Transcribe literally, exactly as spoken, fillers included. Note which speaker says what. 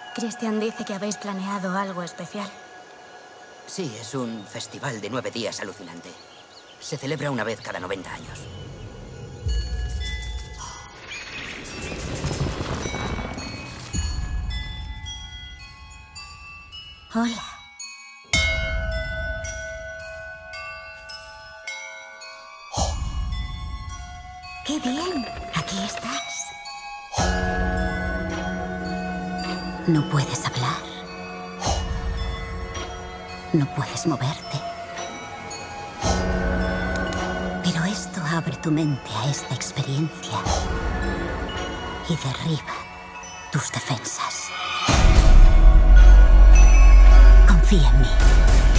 Speaker 1: Christian dice que habéis planeado algo especial.
Speaker 2: Sí, es un festival de nueve días alucinante. Se celebra una vez cada noventa años.
Speaker 1: Hola. ¡Qué bien! Aquí estás. No puedes hablar. No puedes moverte. Pero esto abre tu mente a esta experiencia y derriba tus defensas. Confía en mí.